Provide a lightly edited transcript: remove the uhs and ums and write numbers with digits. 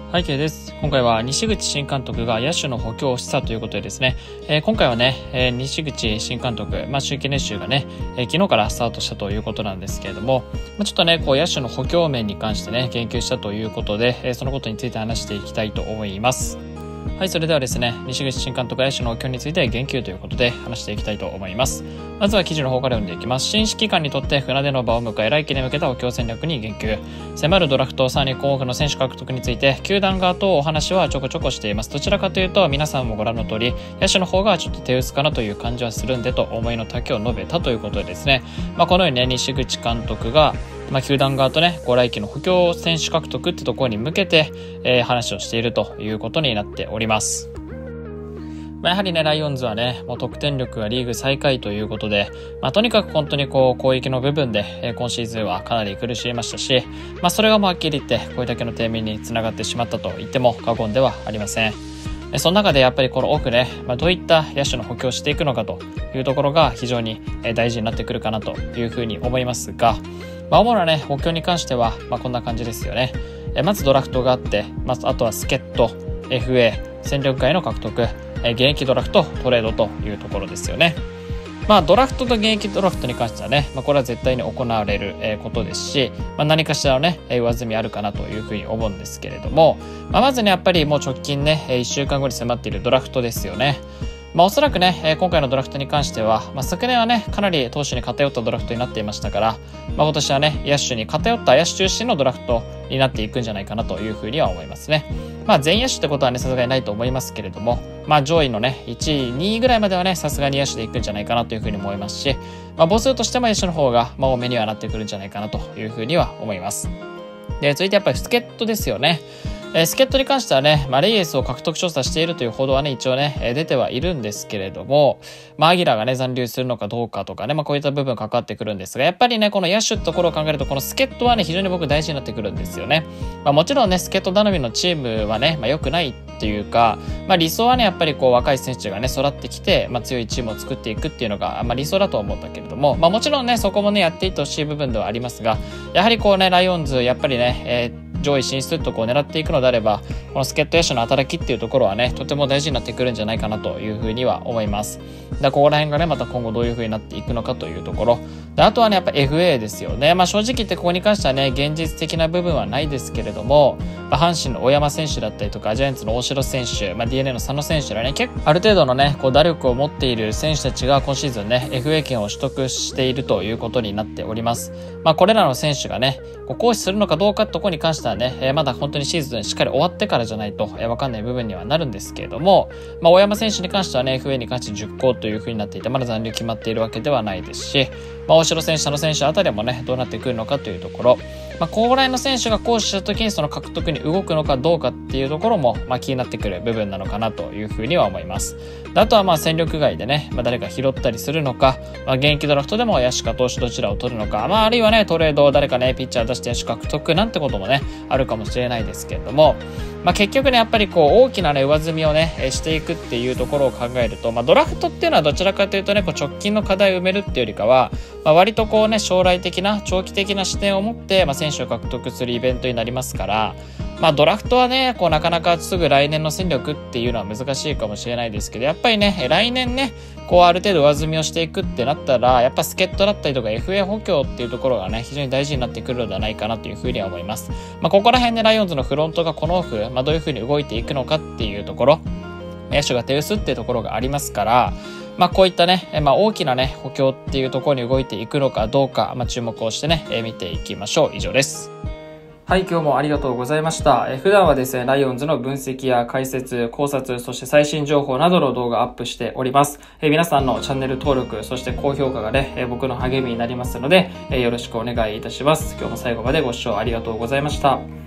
背景です。今回は西口新監督が野手の補強を示唆ということでですね、今回はね、西口新監督、秋季練習がね、昨日からスタートしたということなんですけれども、ちょっとね、野手の補強面に関してね、言及したということで、そのことについて話していきたいと思います。はい、それではですね、西口新監督が野手の補強について言及ということで話していきたいと思います。まずは記事の方から読んでいきます。新指揮官にとって船出の場を迎え、来季に向けた補強戦略に言及。迫るドラフトさらに候補の選手獲得について、球団側とお話はちょこちょこしています。どちらかというと、皆さんもご覧の通り、野手の方がちょっと手薄かなという感じはするんでと思いの丈を述べたということでですね、このようにね、西口監督が球団側とね、来季の補強選手獲得ってところに向けて、話をしているということになっております。やはりね、ライオンズはね、もう得点力がリーグ最下位ということで、とにかく本当に攻撃の部分で、今シーズンはかなり苦しみましたし、それがはっきり言って、これだけの低迷につながってしまったと言っても過言ではありません。その中でやっぱりこのオフね、どういった野手の補強をしていくのかというところが非常に大事になってくるかなというふうに思いますが、主なね、補強に関しては、こんな感じですよね。まずドラフトがあって、あとは助っ人、FA、戦力外の獲得、現役ドラフト、トレードというところですよね。ドラフトと現役ドラフトに関してはね、これは絶対に行われることですし、何かしらのね、上積みあるかなというふうに思うんですけれども、まずね、やっぱりもう直近ね、1週間後に迫っているドラフトですよね。おそらくね、今回のドラフトに関しては、昨年はね、かなり投手に偏ったドラフトになっていましたから、今年はね、野手に偏った野手中心のドラフトになっていくんじゃないかなというふうには思いますね。全野手ってことはね、さすがにないと思いますけれども、上位のね、1位、2位ぐらいまではね、さすがに野手でいくんじゃないかなというふうに思いますし、母数としても野手の方が、多めにはなってくるんじゃないかなというふうには思います。で、続いてやっぱり助っ人ですよね。助っ人に関してはね、レイエスを獲得調査しているという報道はね、一応ね、出てはいるんですけれども、アギラがね、残留するのかどうかとかね、こういった部分関わってくるんですが、やっぱりね、この野手ってところを考えると、この助っ人はね、非常に僕大事になってくるんですよね。もちろんね、助っ人頼みのチームはね、良くないっていうか、理想はね、やっぱり若い選手がね、育ってきて、強いチームを作っていくっていうのが、理想だと思うんだけれども、もちろんね、そこもね、やっていってほしい部分ではありますが、やはりライオンズ、やっぱりね、上位進出と狙っていくのであれば、この助っ人野手の働きっていうところはね、とても大事になってくるんじゃないかなというふうには思います。ここら辺がね、また今後どういうふうになっていくのかというところ。で、あとはね、やっぱ FA ですよね。正直言ってここに関してはね、現実的な部分はないですけれども、阪神の大山選手だったりとか、ジャイアンツの大城選手、DNA の佐野選手らね、結構ある程度のね、打力を持っている選手たちが今シーズンね、FA 権を取得しているということになっております。これらの選手がね、行使するのかどうかってところに関してはね、まだ本当にシーズンしっかり終わってからじゃないと分かんない部分にはなるんですけれども、大山選手に関してはね、FA に関して10校という風になっていて、まだ残留決まっているわけではないですし、大城選手、佐野選手あたりもね、どうなってくるのかというところ、高麗の選手が行使した時にその獲得に動くのかどうかっていうところも、気になってくる部分なのかなという風には思います。あとは戦力外でね、誰か拾ったりするのか、現役ドラフトでも野手か投手どちらを取るのか、あるいはね、トレードを誰かね、ピッチャー出して野手獲得なんてこともね、あるかもしれないですけれども、結局ね、やっぱり大きなね、上積みをね、していくっていうところを考えると、ドラフトっていうのはどちらかというとね、直近の課題を埋めるっていうよりかは、割と将来的な、長期的な視点を持って、選手を獲得するイベントになりますから、ドラフトはね、なかなかすぐ来年の戦力っていうのは難しいかもしれないですけど、やっぱりね、来年ね、ある程度上積みをしていくってなったら、やっぱ助っ人だったりとか FA 補強っていうところがね、非常に大事になってくるのではないかなというふうには思います。ここら辺でライオンズのフロントがこのオフ、どういうふうに動いていくのかっていうところ、野手が手薄っていうところがありますから、こういったね、大きなね、補強っていうところに動いていくのかどうか、注目をしてね、見ていきましょう。以上です。はい、今日もありがとうございました。普段はですね、ライオンズの分析や解説、考察、そして最新情報などの動画アップしております。皆さんのチャンネル登録、そして高評価がね、僕の励みになりますので、よろしくお願いいたします。今日も最後までご視聴ありがとうございました。